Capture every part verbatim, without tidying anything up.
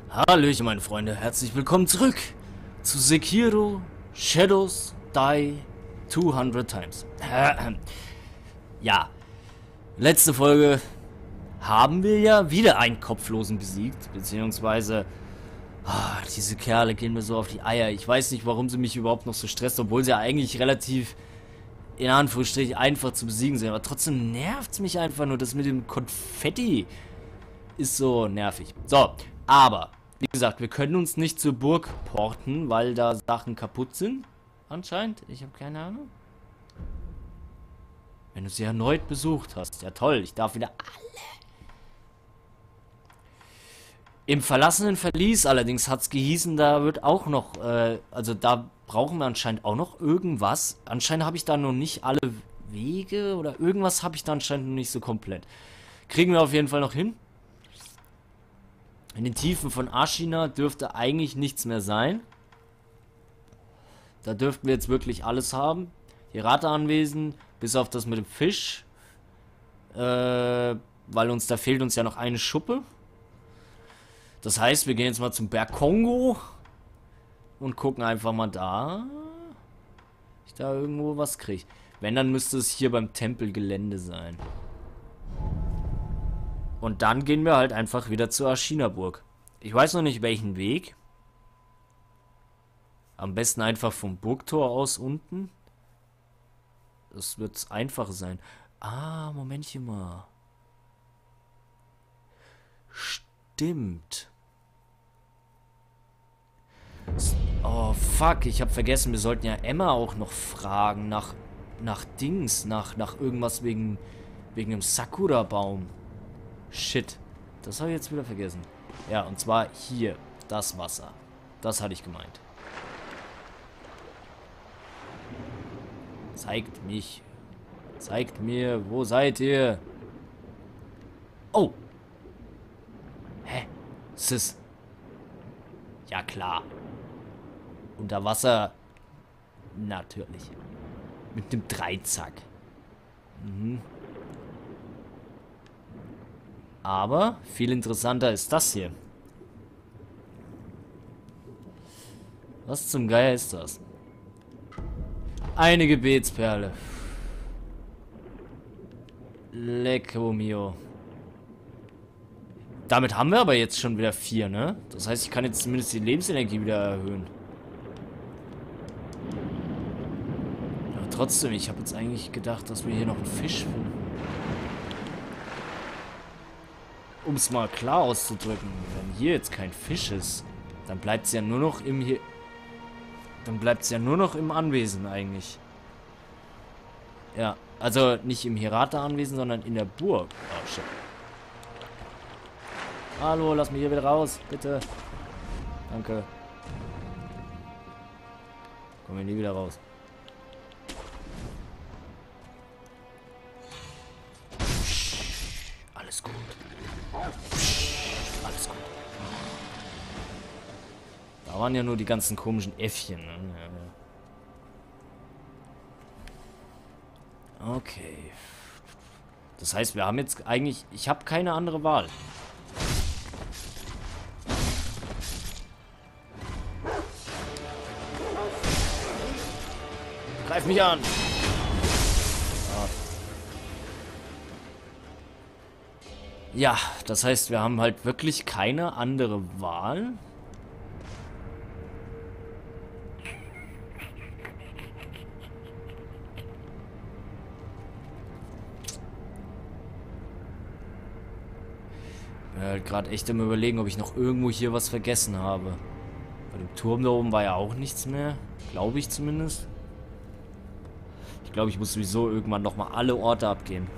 Hallöchen, meine Freunde, herzlich willkommen zurück zu Sekiro Shadows Die zweihundert Times. Ja, letzte Folge haben wir ja wieder einen Kopflosen besiegt, beziehungsweise ah, diese Kerle gehen mir so auf die Eier. Ich weiß nicht, warum sie mich überhaupt noch so stresst, obwohl sie ja eigentlich relativ in Anführungsstrichen einfach zu besiegen sind, aber trotzdem nervt es mich einfach nur, das mit dem Konfetti ist so nervig. So, aber wie gesagt, wir können uns nicht zur Burg porten, weil da Sachen kaputt sind. Anscheinend. Ich habe keine Ahnung. Wenn du sie erneut besucht hast. Ja toll, ich darf wieder alle. Im verlassenen Verlies allerdings hat es gehießen, da wird auch noch, äh, also da brauchen wir anscheinend auch noch irgendwas. Anscheinend habe ich da noch nicht alle Wege oder irgendwas habe ich da anscheinend noch nicht so komplett. Kriegen wir auf jeden Fall noch hin. In den Tiefen von Ashina dürfte eigentlich nichts mehr sein. Da dürften wir jetzt wirklich alles haben. Die Rateanwesen, bis auf das mit dem Fisch. Äh, weil uns, da fehlt uns ja noch eine Schuppe. Das heißt, wir gehen jetzt mal zum Berg Kongo. Und gucken einfach mal da. Ich da irgendwo was kriege. Wenn, dann müsste es hier beim Tempelgelände sein. Und dann gehen wir halt einfach wieder zur Ashina-Burg. Ich weiß noch nicht welchen Weg. Am besten einfach vom Burgtor aus unten. Das wird einfach sein. Ah, Momentchen mal. Stimmt. Oh, fuck. Ich habe vergessen, wir sollten ja Emma auch noch fragen nach, nach Dings, nach, nach irgendwas wegen, wegen dem Sakura-Baum. Shit. Das habe ich jetzt wieder vergessen. Ja, und zwar hier. Das Wasser. Das hatte ich gemeint. Zeigt mich. Zeigt mir, wo seid ihr? Oh. Hä? Sis. Ja, klar. Unter Wasser. Natürlich. Mit dem Dreizack. Mhm. Aber viel interessanter ist das hier. Was zum Geier ist das? Eine Gebetsperle. Lecco mio. Damit haben wir aber jetzt schon wieder vier, ne? Das heißt, ich kann jetzt zumindest die Lebensenergie wieder erhöhen. Aber trotzdem, ich habe jetzt eigentlich gedacht, dass wir hier noch einen Fisch finden. Um es mal klar auszudrücken, wenn hier jetzt kein Fisch ist, dann bleibt es ja nur noch im hier. Dann bleibt es ja nur noch im Anwesen eigentlich. Ja, also nicht im Hirata-Anwesen, sondern in der Burg. Oh shit. Hallo, lass mich hier wieder raus, bitte. Danke. Kommen wir nie wieder raus. Alles gut. Alles gut. Da waren ja nur die ganzen komischen Äffchen. Ne? Okay. Das heißt, wir haben jetzt eigentlich... Ich habe keine andere Wahl. Greif mich an! Ja, das heißt, wir haben halt wirklich keine andere Wahl. Ich bin halt gerade echt am Überlegen, ob ich noch irgendwo hier was vergessen habe. Bei dem Turm da oben war ja auch nichts mehr. Glaube ich zumindest. Ich glaube, ich muss sowieso irgendwann nochmal alle Orte abgehen.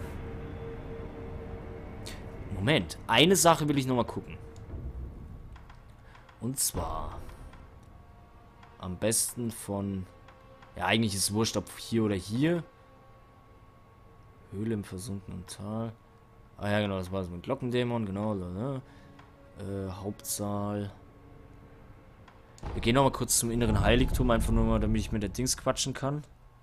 Moment, eine Sache will ich nochmal gucken. Und zwar am besten von... Ja, eigentlich ist es wurscht, ob hier oder hier. Höhle im versunkenen Tal. Ah ja, genau, das war es mit Glockendämon, genau. Ne? Äh, Hauptsaal. Wir gehen nochmal kurz zum inneren Heiligtum, einfach nur mal, damit ich mit der Dings quatschen kann.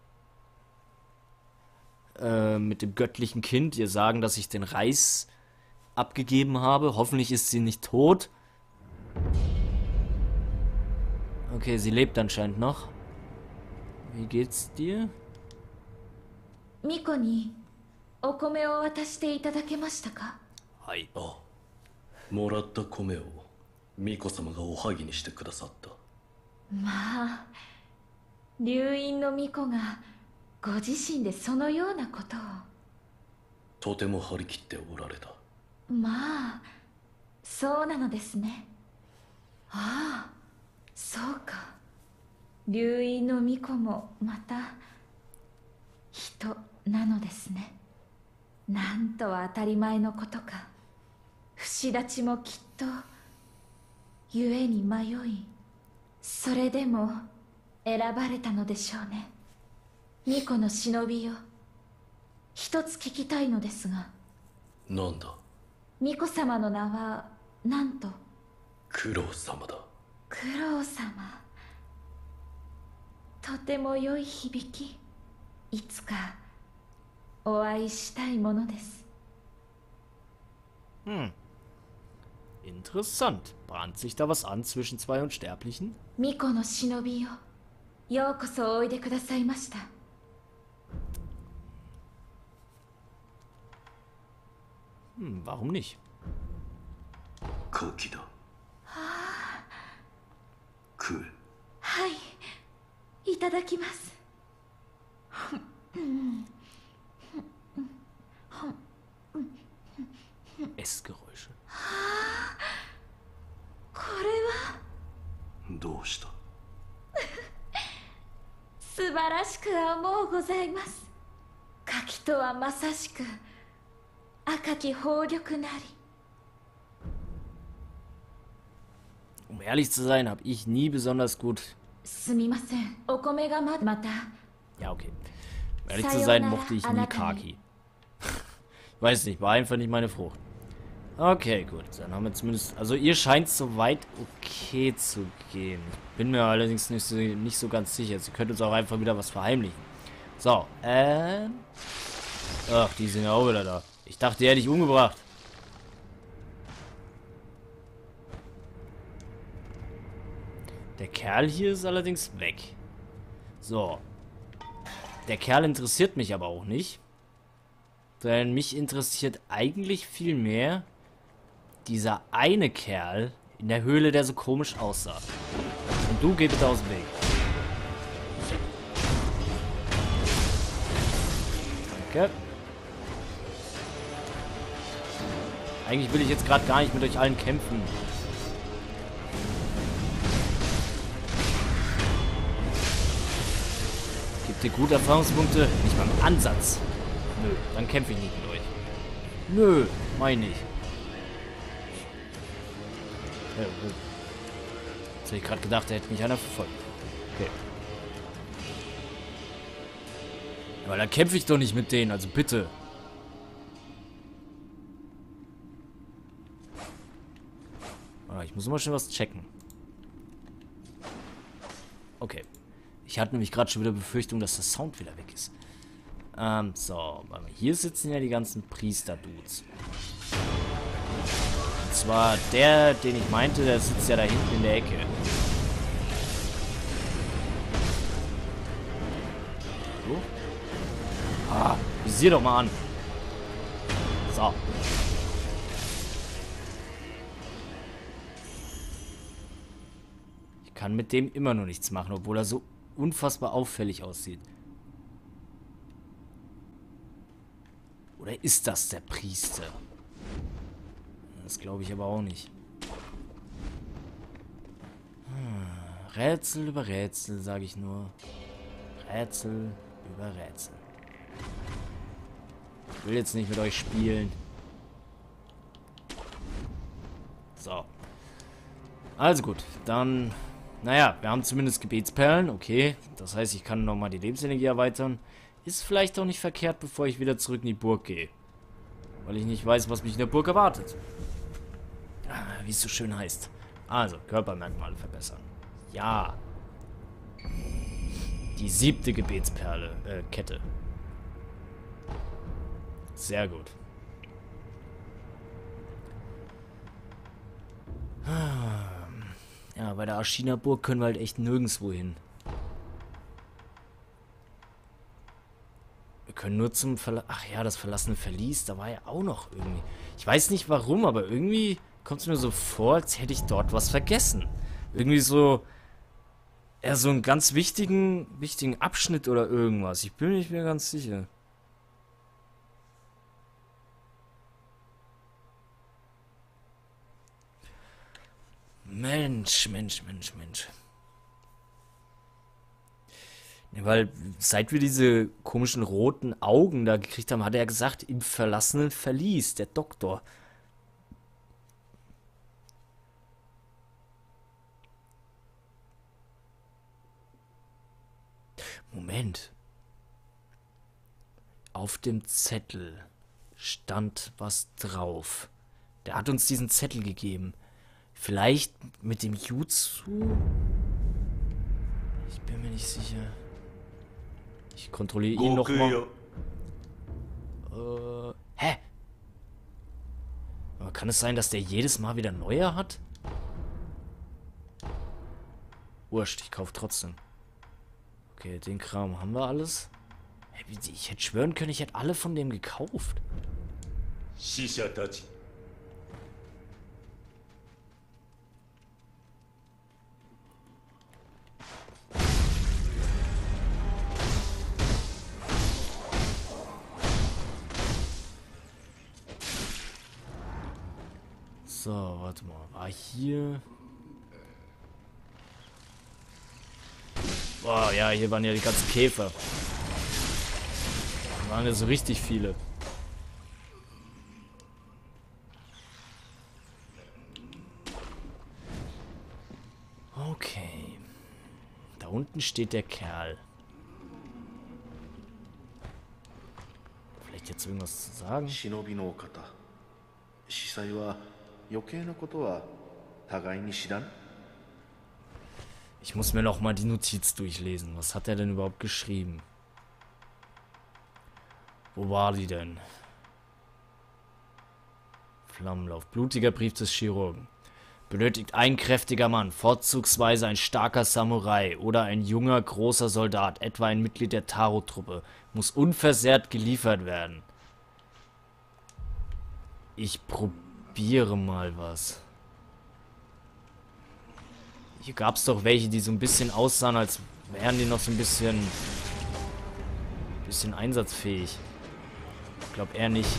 Äh, mit dem göttlichen Kind. Ihr sagen, dass ich den Reis abgegeben habe. Hoffentlich ist sie nicht tot. Okay, sie lebt anscheinend noch. Wie geht's dir? ミコにお米を渡していただけましたか？ はい。 あ、もらった米を巫女様がおはぎにしてくださった。 まあ、流院の巫女がご自身でそのようなことを。 とても張り切っておられた。 まあ、そうなのですね。ああ、そうか。流院の巫女もまた人なのですね。なんとは当たり前のことか。不死立ちもきっと故に迷い、それでも選ばれたのでしょうね。巫女の忍びよ、一つ聞きたいのですが。 なんだ？ 巫女様の名はなんと？ 九郎様だ。 九郎様、とても良い響き。いつかお会いしたいものです。 Hm. Interessant. Bahnt sich da was an zwischen zwei Unsterblichen? 巫女の忍びよ、ようこそおいでくださいました。 Hm, warum nicht? カキだ。食え。 はい、いただきます。 Essgeräusche. これはどうした？ 素晴らしく思うございます。柿とはまさしく赤き宝玉なり。 Um ehrlich zu sein, habe ich nie besonders gut... すみません、お米がままた。 Ja, okay. Um ehrlich zu sein, mochte ich nie Kaki. Ich weiß nicht, war einfach nicht meine Frucht. Okay, gut. Dann haben wir zumindest... Also ihr scheint soweit okay zu gehen. Ich bin mir allerdings nicht so, nicht so ganz sicher. Sie könnte uns auch einfach wieder was verheimlichen. So, ähm... Ach, die sind ja auch wieder da. Ich dachte, die hätte ich umgebracht. Der Kerl hier ist allerdings weg. So. Der Kerl interessiert mich aber auch nicht. Denn mich interessiert eigentlich viel mehr dieser eine Kerl in der Höhle, der so komisch aussah. Und du geh bitte aus dem Weg. Danke. Eigentlich will ich jetzt gerade gar nicht mit euch allen kämpfen. Gibt ihr gute Erfahrungspunkte? Nicht mal im Ansatz. Nö, dann kämpfe ich nicht mit euch. Nö, meine ich. Ja, jetzt hätte ich gerade gedacht, er hätte mich einer verfolgt. Okay. Aber dann kämpfe ich doch nicht mit denen, also bitte. Ah, ich muss mal schon was checken. Okay. Ich hatte nämlich gerade schon wieder Befürchtung, dass der Sound wieder weg ist. Ähm, so. Hier sitzen ja die ganzen Priester-Dudes. Und zwar der, den ich meinte, der sitzt ja da hinten in der Ecke. So. Ah, visier doch mal an. So. Ich kann mit dem immer noch nichts machen, obwohl er so unfassbar auffällig aussieht. Oder ist das der Priester? Das glaube ich aber auch nicht. Hm, Rätsel über Rätsel, sage ich nur. Rätsel über Rätsel. Ich will jetzt nicht mit euch spielen. So. Also gut, dann... Naja, wir haben zumindest Gebetsperlen, okay. Das heißt, ich kann nochmal die Lebensenergie erweitern. Ist vielleicht auch nicht verkehrt, bevor ich wieder zurück in die Burg gehe. Weil ich nicht weiß, was mich in der Burg erwartet. Ah, wie es so schön heißt. Also, Körpermerkmale verbessern. Ja. Die siebte Gebetsperle, äh, Kette. Sehr gut. bei der Aschina-Burg können wir halt echt nirgendwo hin. Wir können nur zum Verla... Ach ja, das verlassene Verlies, da war ja auch noch irgendwie... Ich weiß nicht warum, aber irgendwie kommt es mir so vor, als hätte ich dort was vergessen. Irgendwie so... Ja, so einen ganz wichtigen, wichtigen Abschnitt oder irgendwas. Ich bin mir nicht mehr ganz sicher. Mensch, Mensch, Mensch, Mensch. Ja, weil, seit wir diese komischen roten Augen da gekriegt haben, hat er gesagt, im verlassenen Verlies, der Doktor. Moment. Auf dem Zettel stand was drauf. Der hat uns diesen Zettel gegeben. Vielleicht mit dem Jutsu? Ich bin mir nicht sicher. Ich kontrolliere ihn nochmal. Äh, hä? Aber kann es sein, dass der jedes Mal wieder neue hat? Wurscht, ich kaufe trotzdem. Okay, den Kram haben wir alles. Ich hätte schwören können, ich hätte alle von dem gekauft. So, warte mal. War hier... Boah, ja, hier waren ja die ganzen Käfer. Da waren ja so richtig viele. Okay. Da unten steht der Kerl. Vielleicht jetzt irgendwas zu sagen? Shinobi no Kata. Shisai wa yokei no koto wa tagai ni shiran? Ich muss mir noch mal die Notiz durchlesen. Was hat er denn überhaupt geschrieben? Wo war die denn? Flammenlauf. Blutiger Brief des Chirurgen. Benötigt ein kräftiger Mann, vorzugsweise ein starker Samurai oder ein junger, großer Soldat, etwa ein Mitglied der Taro-Truppe, muss unversehrt geliefert werden. Ich probiere mal was. Hier gab es doch welche, die so ein bisschen aussahen, als wären die noch so ein bisschen... bisschen einsatzfähig. Ich glaube eher nicht.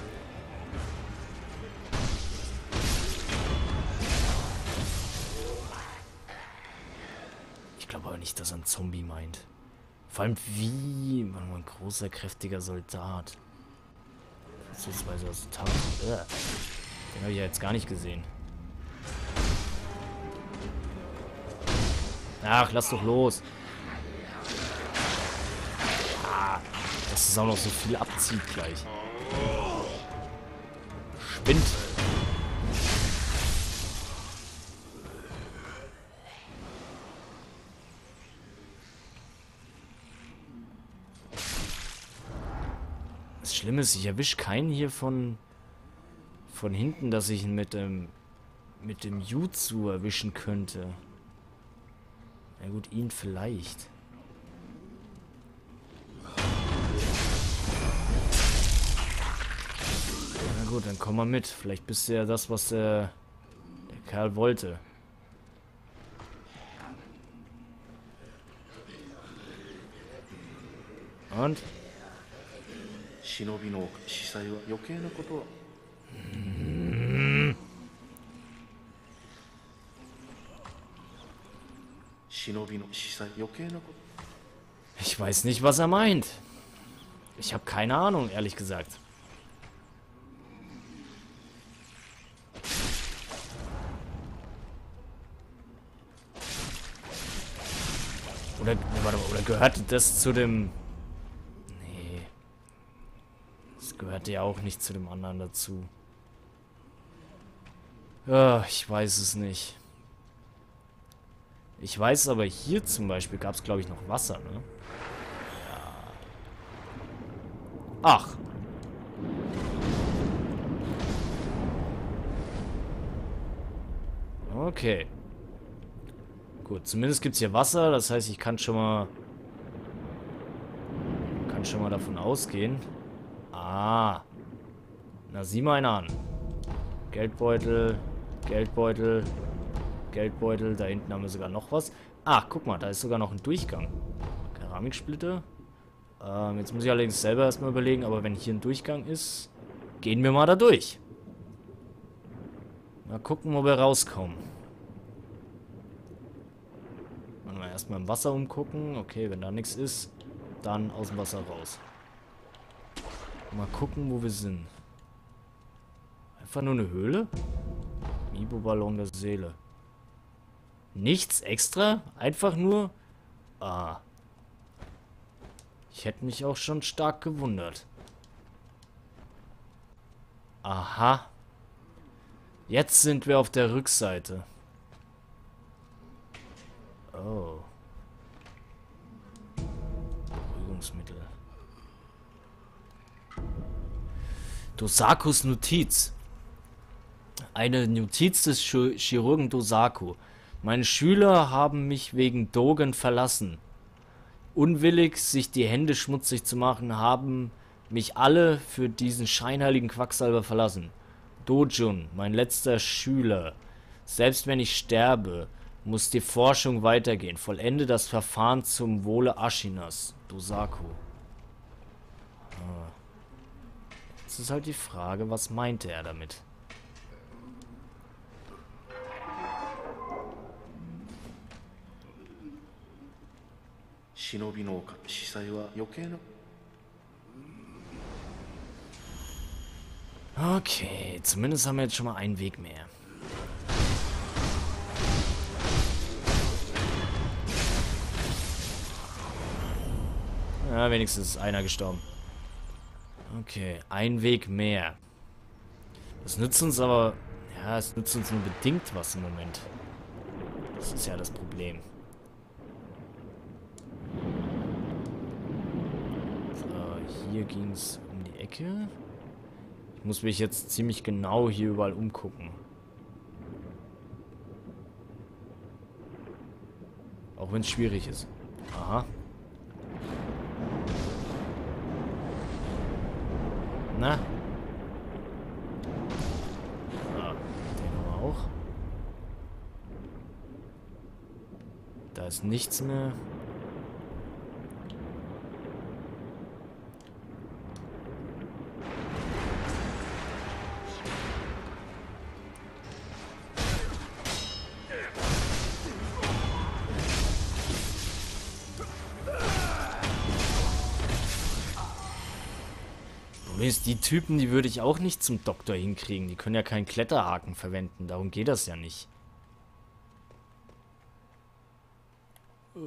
Ich glaube aber nicht, dass er einen Zombie meint. Vor allem wie... Man, ein großer, kräftiger Soldat. Beziehungsweise aus Tag. Den habe ich ja jetzt gar nicht gesehen. Ach, lass doch los. Ah, dass es auch noch so viel abzieht gleich. Spinnt. Das Schlimme ist, ich erwische keinen hier von von hinten, dass ich ihn mit dem mit dem Jutsu erwischen könnte. Na gut, ihn vielleicht. Na gut, dann komm mal mit. Vielleicht bist du ja das, was der, der Kerl wollte. Und? Shinobi no Shisai wa yokei no koto wa... Ich weiß nicht, was er meint. Ich habe keine Ahnung, ehrlich gesagt. Oder, warte mal, oder gehört das zu dem... Nee. Das gehört ja auch nicht zu dem anderen dazu. Ja, ich weiß es nicht. Ich weiß aber, hier zum Beispiel gab es, glaube ich, noch Wasser, ne? Ja. Ach. Okay. Gut, zumindest gibt es hier Wasser. Das heißt, ich kann schon mal... Kann schon mal davon ausgehen. Ah. Na, sieh mal einer an. Geldbeutel. Geldbeutel. Geldbeutel. Da hinten haben wir sogar noch was. Ah, guck mal, da ist sogar noch ein Durchgang. Keramiksplitter. Ähm, jetzt muss ich allerdings selber erstmal überlegen, aber wenn hier ein Durchgang ist, gehen wir mal da durch. Mal gucken, ob wir rauskommen. Mal erstmal im Wasser umgucken. Okay, wenn da nichts ist, dann aus dem Wasser raus. Mal gucken, wo wir sind. Einfach nur eine Höhle? Mibo-Ballon der Seele. Nichts extra? Einfach nur... Ah. Ich hätte mich auch schon stark gewundert. Aha. Jetzt sind wir auf der Rückseite. Oh. Beruhigungsmittel. Dosakus Notiz. Eine Notiz des Ch- Chirurgen Dosaku. Meine Schüler haben mich wegen Dogen verlassen. Unwillig, sich die Hände schmutzig zu machen, haben mich alle für diesen scheinheiligen Quacksalber verlassen. Dojun, mein letzter Schüler. Selbst wenn ich sterbe, muss die Forschung weitergehen. Vollende das Verfahren zum Wohle Ashinas. Dosaku. Ah. Jetzt ist halt die Frage, was meinte er damit? Shinobi no Shisai wa yokei no... Okay, zumindest haben wir jetzt schon mal einen Weg mehr. Ja, wenigstens ist einer gestorben. Okay, ein Weg mehr. Das nützt uns aber... Ja, es nützt uns nur bedingt was im Moment. Das ist ja das Problem. So, hier ging es um die Ecke. Ich muss mich jetzt ziemlich genau hier überall umgucken. Auch wenn es schwierig ist. Aha. Na? Ah, den haben wir auch. Da ist nichts mehr. Die Typen, die würde ich auch nicht zum Doktor hinkriegen. Die können ja keinen Kletterhaken verwenden. Darum geht das ja nicht. Äh.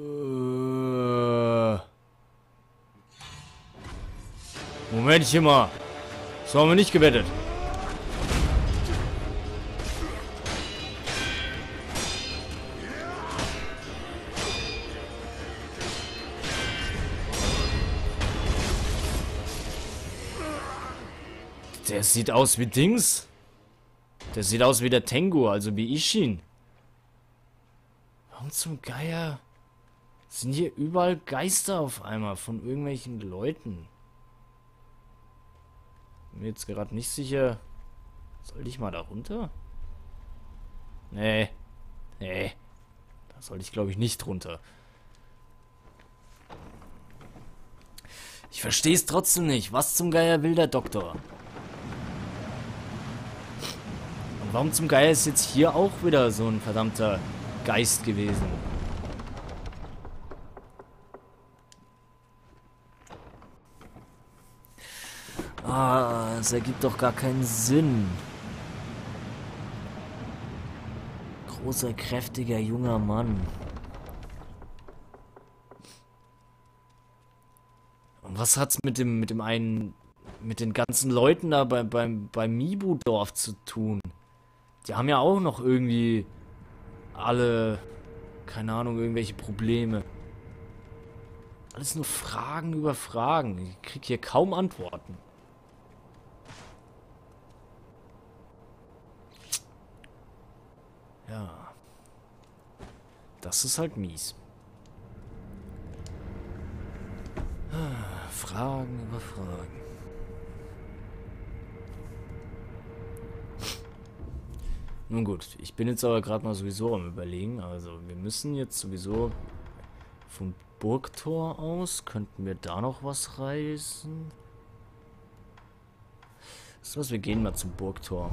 Momentchen mal. So haben wir nicht gewettet. Der sieht aus wie Dings. Der sieht aus wie der Tengu, also wie Ishin. Warum zum Geier sind hier überall Geister auf einmal von irgendwelchen Leuten? Bin mir jetzt gerade nicht sicher. Soll ich mal da runter? Nee. Nee. Da soll ich, glaube ich, nicht runter. Ich verstehe es trotzdem nicht. Was zum Geier will der Doktor? Warum zum Geier ist jetzt hier auch wieder so ein verdammter Geist gewesen? Ah, es ergibt doch gar keinen Sinn. Großer, kräftiger, junger Mann. Und was hat's mit dem, mit dem einen, mit den ganzen Leuten da beim, beim, beim Mibu-Dorf zu tun? Die haben ja auch noch irgendwie alle, keine Ahnung, irgendwelche Probleme. Alles nur Fragen über Fragen. Ich krieg hier kaum Antworten. Ja. Das ist halt mies. Fragen über Fragen. Nun gut, ich bin jetzt aber gerade mal sowieso am Überlegen. Also wir müssen jetzt sowieso vom Burgtor aus, könnten wir da noch was reisen? Das was, wir gehen mal zum Burgtor.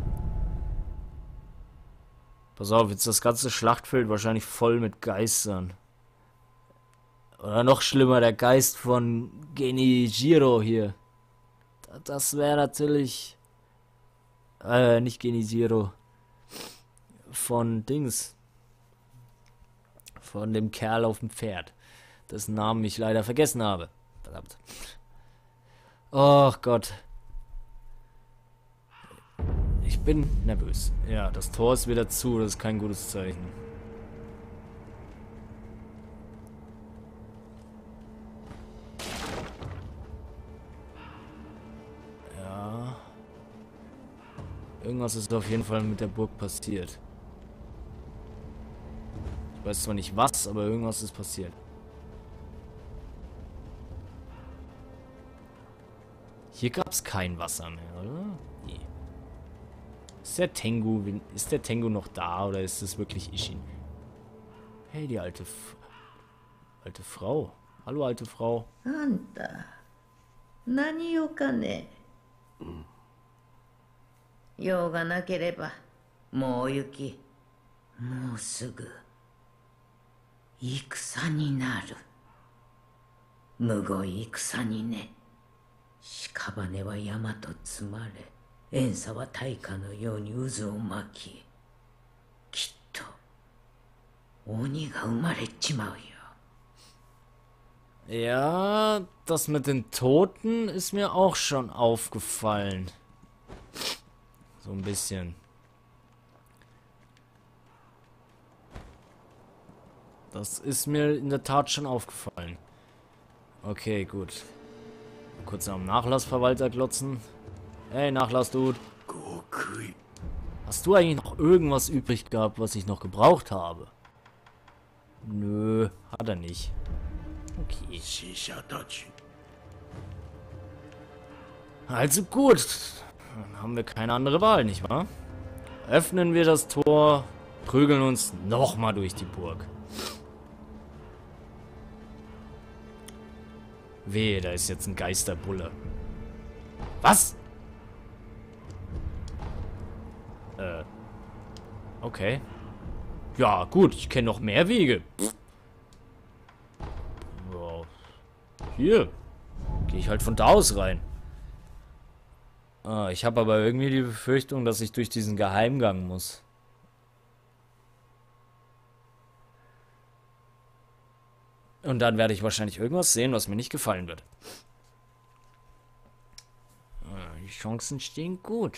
Pass auf, jetzt das ganze Schlachtfeld wahrscheinlich voll mit Geistern. Oder noch schlimmer, der Geist von Genijiro hier. Das wäre natürlich... Äh, nicht Genijiro. Von Dings. Von dem Kerl auf dem Pferd. Dessen Namen ich leider vergessen habe. Verdammt. Oh Gott. Ich bin nervös. Ja, das Tor ist wieder zu. Das ist kein gutes Zeichen. Ja. Irgendwas ist auf jeden Fall mit der Burg passiert. Ich weiß zwar nicht was, aber irgendwas ist passiert. Hier gab es kein Wasser mehr, oder? Nee. Ist der Tengu, ist der Tengu noch da oder ist es wirklich Ishin? Hey, die alte F alte Frau. Hallo, alte Frau. Anta, nani yo ka ne?用がなければもう行きもうすぐ戦になるむごい戦にね屍は山と積まれ遠佐は大火のように渦を巻ききっと鬼が生まれちまうよ Ja, das mit den Toten ist mir auch schon aufgefallen. So ein bisschen. Das ist mir in der Tat schon aufgefallen. Okay, gut. Kurz am Nachlassverwalter glotzen. Hey, Nachlass-Dude. Hast du eigentlich noch irgendwas übrig gehabt, was ich noch gebraucht habe? Nö, hat er nicht. Okay. Also gut. Dann haben wir keine andere Wahl, nicht wahr? Öffnen wir das Tor, prügeln uns nochmal durch die Burg. Wehe, da ist jetzt ein Geisterbulle. Was? Äh. Okay. Ja, gut, ich kenne noch mehr Wege. Pff. Wow. Hier. Gehe ich halt von da aus rein. Ah, ich habe aber irgendwie die Befürchtung, dass ich durch diesen Geheimgang muss. Und dann werde ich wahrscheinlich irgendwas sehen, was mir nicht gefallen wird. Ah, die Chancen stehen gut.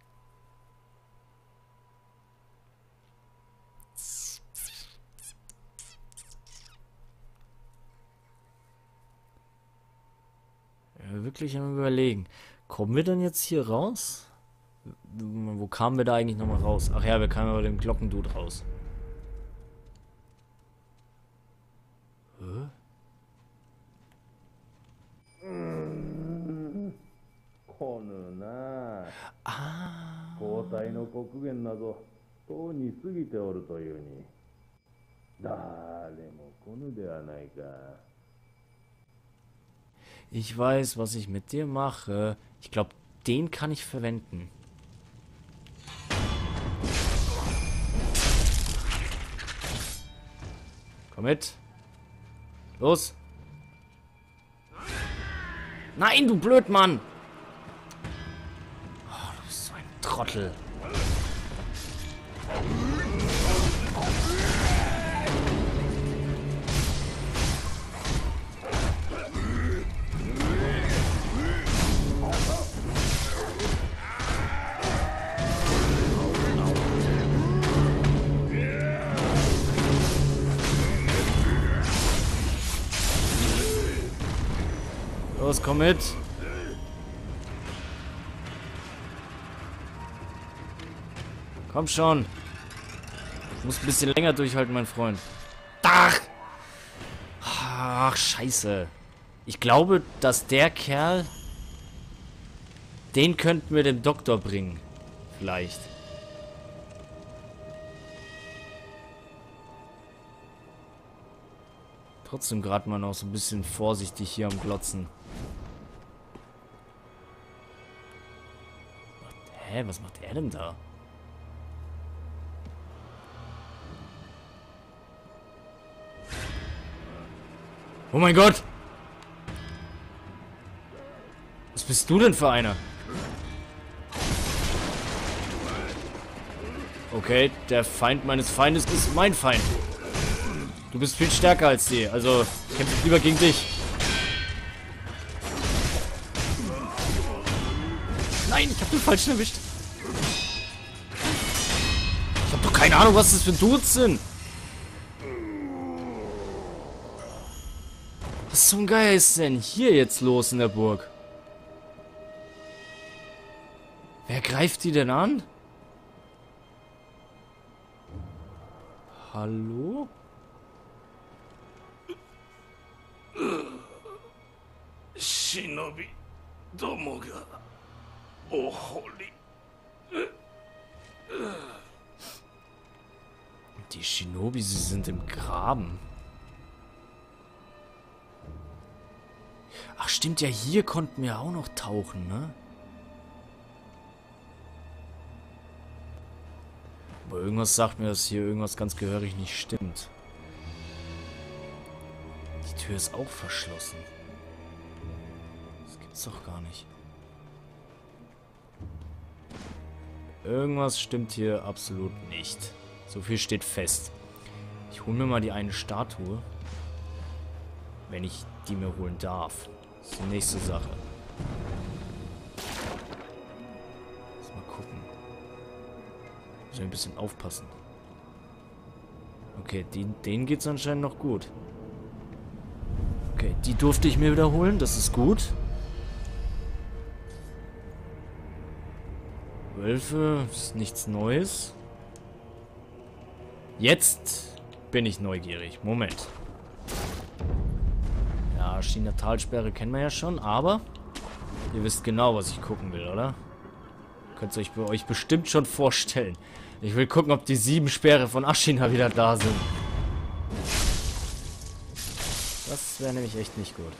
Ja, wirklich am Überlegen. Kommen wir denn jetzt hier raus? Wo kamen wir da eigentlich nochmal raus? Ach ja, wir kamen über dem Glockendude raus. Hä? Ah. Ich weiß, was ich mit dir mache. Ich glaube, den kann ich verwenden. Komm mit. Los. Nein, du Blödmann. Oh, du bist so ein Trottel. Los, komm mit. Komm schon. Muss ein bisschen länger durchhalten, mein Freund. Ach! Ach, scheiße. Ich glaube, dass der Kerl... Den könnten wir dem Doktor bringen. Vielleicht. Trotzdem gerade mal noch so ein bisschen vorsichtig hier am Glotzen. Hä, was macht er denn da? Oh mein Gott! Was bist du denn für einer? Okay, der Feind meines Feindes ist mein Feind. Du bist viel stärker als die, also kämpfe ich lieber gegen dich. Nein, ich habe den Falschen erwischt. Ich habe doch keine Ahnung, was das für Dudes sind. Was zum Geier ist denn hier jetzt los in der Burg? Wer greift die denn an? Hallo? Shinobi domo ga ohori. Die Shinobi, sie sind im Graben. Ach stimmt, ja, hier konnten wir auch noch tauchen, ne? Aber irgendwas sagt mir, dass hier irgendwas ganz gehörig nicht stimmt. Die Tür ist auch verschlossen. Das gibt's doch gar nicht. Irgendwas stimmt hier absolut nicht. So viel steht fest. Ich hole mir mal die eine Statue. Wenn ich die mir holen darf. Das ist die nächste Sache. Lass mal gucken. Muss ich ein bisschen aufpassen. Okay, die, denen geht's anscheinend noch gut. Okay, die durfte ich mir wiederholen. Das ist gut. Wölfe ist nichts Neues. Jetzt bin ich neugierig. Moment. Ja, Ashina Talsperre kennen wir ja schon, aber ihr wisst genau, was ich gucken will, oder? Könnt ihr euch bei euch bestimmt schon vorstellen. Ich will gucken, ob die sieben Speere von Ashina wieder da sind. Das wäre nämlich echt nicht gut.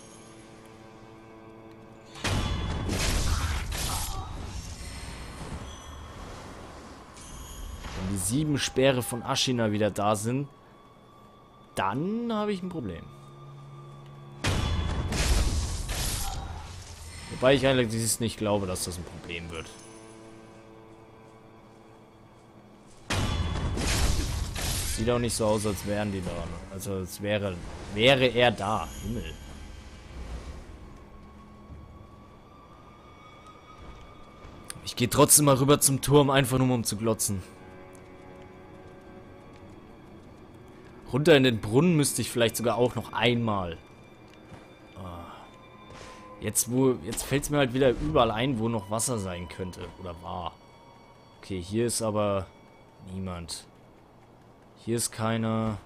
Wenn die sieben Speere von Ashina wieder da sind, dann habe ich ein Problem. Wobei ich eigentlich nicht glaube, dass das ein Problem wird. Sieht auch nicht so aus, als wären die da. Also als wäre, wäre er da. Himmel. Ich gehe trotzdem mal rüber zum Turm, einfach nur um zu glotzen. Runter in den Brunnen müsste ich vielleicht sogar auch noch einmal. Jetzt, wo, jetzt fällt es mir halt wieder überall ein, wo noch Wasser sein könnte. Oder war. Okay, hier ist aber niemand. Hier ist keiner.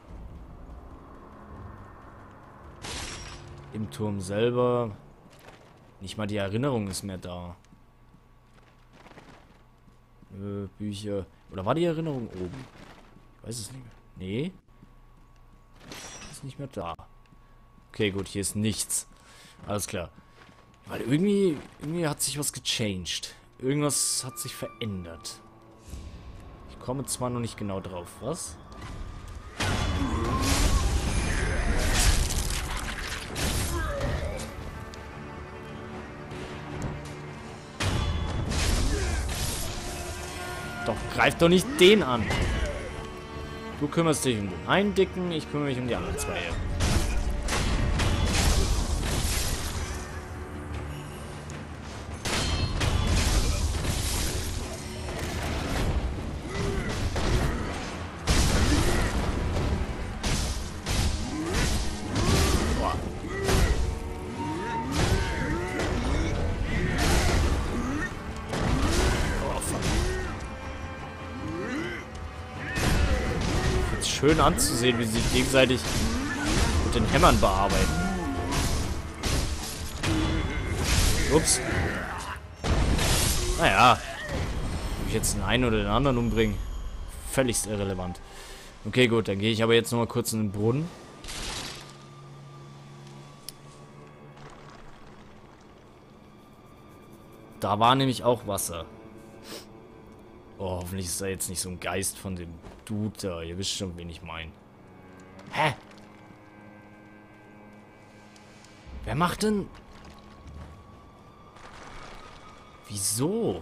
Im Turm selber. Nicht mal die Erinnerung ist mehr da. Äh, Bücher. Oder war die Erinnerung oben? Ich weiß es nicht mehr. Nee. Ist nicht mehr da. Okay, gut, hier ist nichts. Alles klar. Weil irgendwie, irgendwie hat sich was gechanged. Irgendwas hat sich verändert. Ich komme zwar noch nicht genau drauf. Was? Doch, greif doch nicht den an. Du kümmerst dich um den einen Dicken, ich kümmere mich um die anderen zwei. schön anzusehen, wie sie sich gegenseitig mit den Hämmern bearbeiten. Ups. Naja. Ob ich jetzt den einen oder den anderen umbringe, völlig irrelevant. Okay, gut, dann gehe ich aber jetzt noch mal kurz in den Brunnen. Da war nämlich auch Wasser. Oh, hoffentlich ist da jetzt nicht so ein Geist von dem Dude da. Ihr wisst schon, wen ich meine. Hä? Wer macht denn... Wieso?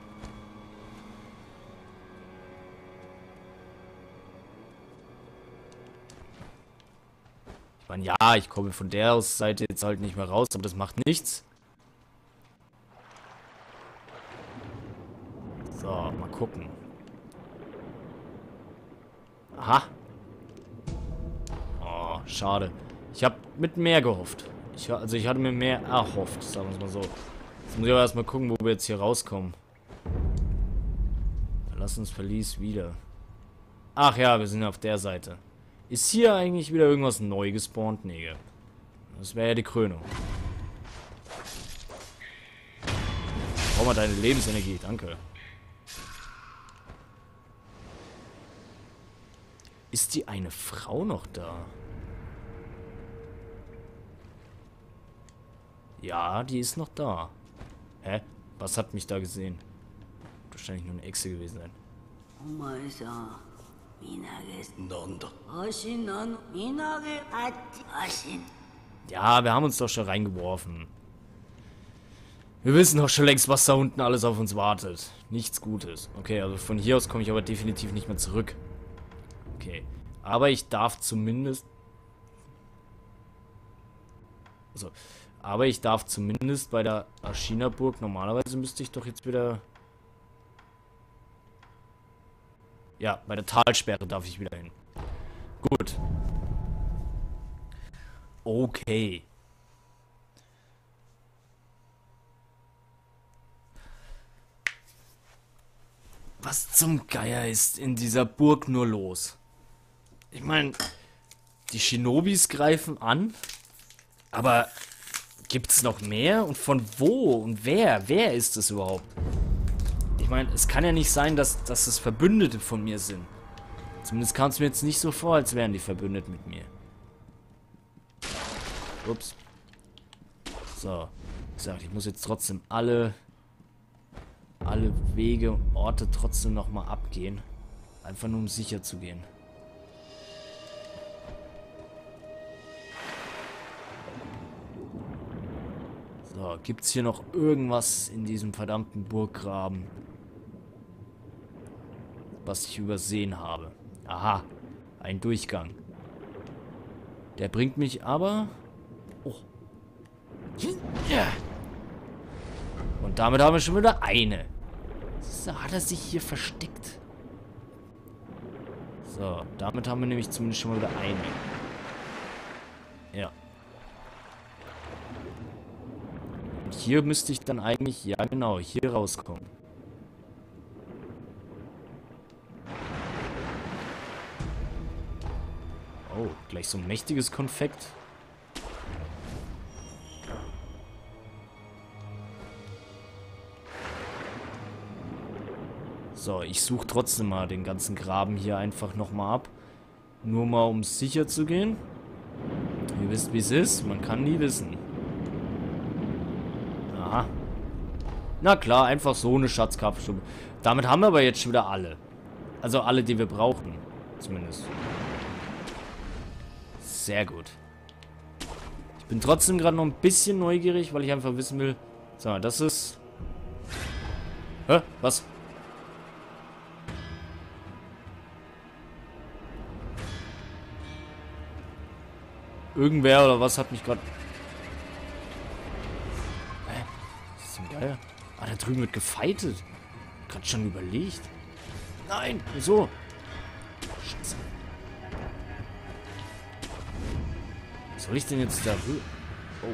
Ich meine, ja, ich komme von der Seite jetzt halt nicht mehr raus, aber das macht nichts. So, mal gucken. Aha. Oh, schade. Ich habe mit mehr gehofft. Ich, also ich hatte mir mehr erhofft, sagen wir es mal so. Jetzt muss ich aber erstmal gucken, wo wir jetzt hier rauskommen. Lass uns Verlies wieder. Ach ja, wir sind auf der Seite. Ist hier eigentlich wieder irgendwas neu gespawnt? Nee. Das wäre ja die Krönung. Brauch mal deine Lebensenergie, danke. Ist die eine Frau noch da? Ja, die ist noch da. Hä? Was hat mich da gesehen? Wahrscheinlich nur eine Echse gewesen sein. Ja, wir haben uns doch schon reingeworfen. Wir wissen doch schon längst, was da unten alles auf uns wartet. Nichts Gutes. Okay, also von hier aus komme ich aber definitiv nicht mehr zurück. Okay. Aber ich darf zumindest... Also, aber ich darf zumindest bei der Ashina-Burg... Normalerweise müsste ich doch jetzt wieder... Ja, bei der Talsperre darf ich wieder hin. Gut. Okay. Was zum Geier ist in dieser Burg nur los? Ich meine, die Shinobis greifen an, aber gibt's noch mehr? Und von wo? Und wer? Wer ist es überhaupt? Ich meine, es kann ja nicht sein, dass, dass es Verbündete von mir sind. Zumindest kam es mir jetzt nicht so vor, als wären die verbündet mit mir. Ups. So. Wie gesagt, ich muss jetzt trotzdem alle... alle Wege und Orte trotzdem nochmal abgehen. Einfach nur, um sicher zu gehen. So, gibt's hier noch irgendwas in diesem verdammten Burggraben, was ich übersehen habe? Aha, ein Durchgang. Der bringt mich aber... Oh. Ja. Und damit haben wir schon wieder eine. So, hat er sich hier versteckt? So, damit haben wir nämlich zumindest schon mal wieder eine. Ja. Und hier müsste ich dann eigentlich, ja genau, hier rauskommen. Oh, gleich so ein mächtiges Konfekt. So, ich suche trotzdem mal den ganzen Graben hier einfach nochmal ab. Nur mal, um sicher zu gehen. Ihr wisst, wie es ist. Man kann nie wissen. Aha. Na klar, einfach so eine Schatzkapsel. Damit haben wir aber jetzt schon wieder alle. Also alle, die wir brauchen. Zumindest. Sehr gut. Ich bin trotzdem gerade noch ein bisschen neugierig, weil ich einfach wissen will. So, das ist... Hä? Was? Irgendwer oder was hat mich gerade... Hä? Was ist denn geil? Ah, da drüben wird gefightet. Gerade schon überlegt. Nein, wieso? Scheiße. Was soll ich denn jetzt da rüber? Oh.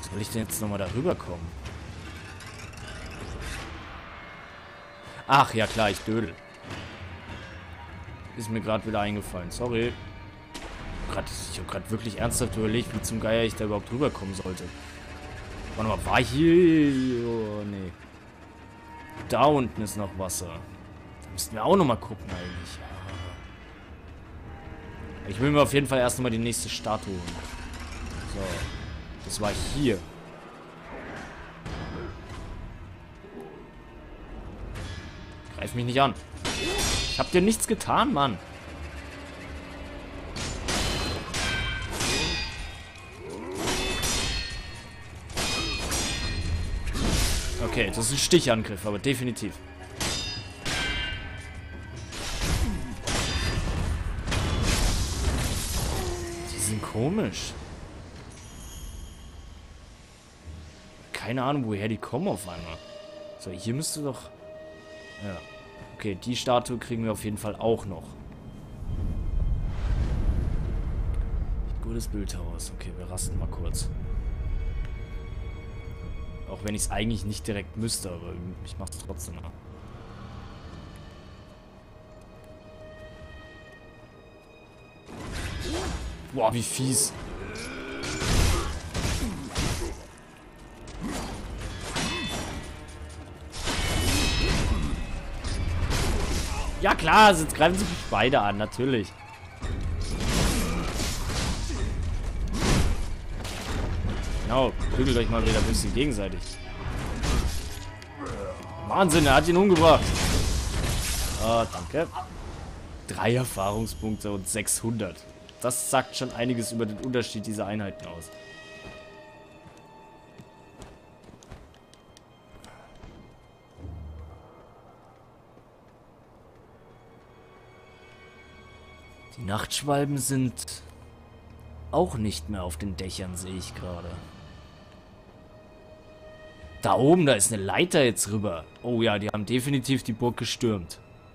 Soll ich denn jetzt nochmal darüber kommen? Ach, ja klar, ich dödel. Ist mir gerade wieder eingefallen. Sorry. Grad, ich habe gerade wirklich ernsthaft überlegt, wie zum Geier ich da überhaupt rüberkommen sollte. Warte mal, war hier... Oh, nee. Da unten ist noch Wasser. Da müssten wir auch nochmal gucken eigentlich. Ich will mir auf jeden Fall erst nochmal die nächste Statue holen. So. Das war hier. Greif mich nicht an. Ich hab dir nichts getan, Mann. Okay, das ist ein Stichangriff, aber definitiv. Die sind komisch. Keine Ahnung, woher die kommen auf einmal. So, hier müsste doch... Ja. Okay, die Statue kriegen wir auf jeden Fall auch noch. Gutes Bildhaus. Okay, wir rasten mal kurz. Auch wenn ich es eigentlich nicht direkt müsste, aber ich mach's trotzdem mal. Boah, wie fies. Ja klar, jetzt greifen sie mich beide an, natürlich. Genau, prügelt euch mal wieder ein bisschen gegenseitig. Wahnsinn, er hat ihn umgebracht. Oh, danke. Drei Erfahrungspunkte und sechshundert. Das sagt schon einiges über den Unterschied dieser Einheiten aus. Die Nachtschwalben sind auch nicht mehr auf den Dächern, sehe ich gerade. Da oben, da ist eine Leiter jetzt rüber. Oh ja, die haben definitiv die Burg gestürmt.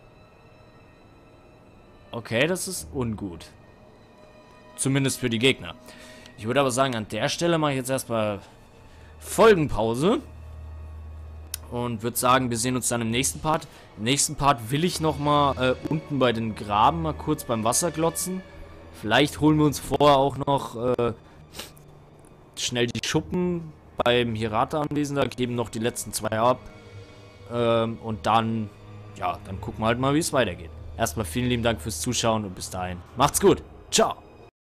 Okay, das ist ungut. Zumindest für die Gegner. Ich würde aber sagen, an der Stelle mache ich jetzt erstmal Folgenpause. Und würde sagen, wir sehen uns dann im nächsten Part. Im nächsten Part will ich nochmal äh, unten bei den Graben mal kurz beim Wasser glotzen. Vielleicht holen wir uns vorher auch noch äh, schnell die Schuppen beim Hirata-Anwesen. Da geben noch die letzten zwei ab. Ähm, und dann, ja, dann gucken wir halt mal, wie es weitergeht. Erstmal vielen lieben Dank fürs Zuschauen und bis dahin. Macht's gut. Ciao.